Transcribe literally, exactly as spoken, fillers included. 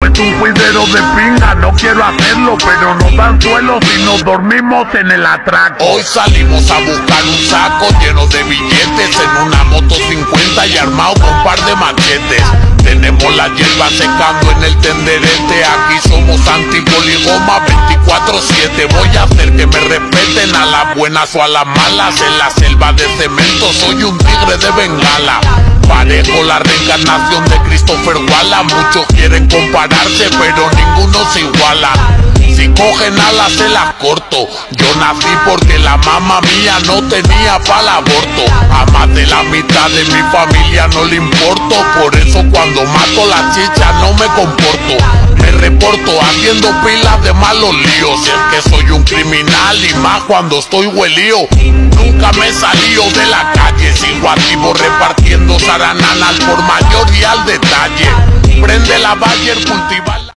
Es un cuidero de pinga, no quiero hacerlo, pero nos dan suelo si nos dormimos en el atraco. Hoy salimos a buscar un saco lleno de billetes en una moto cincuenta y armado con un par de machetes. Tenemos la hierba secando en el tenderete, aquí somos antipoligoma veinticuatro siete. Voy a hacer que me respeten a las buenas o a las malas. En la selva de cemento soy un tigre de Bengala. Parejo la reencarnación de Christopher Wallace. Muchos quieren compararse pero ninguno se iguala. Si cogen alas se las corto. Yo nací porque la mamá mía no tenía pa'l aborto. A más de la mitad de mi familia no le importo. Por eso cuando mato la chicha no me comporto. Me reporto haciendo pilas de malos líos. Si es que soy un criminal y más cuando estoy huelío. Nunca me he salido de la calle. Sigo activo repartiendo zaranana al por mayor y al detalle. Prende la Bayer, cultiva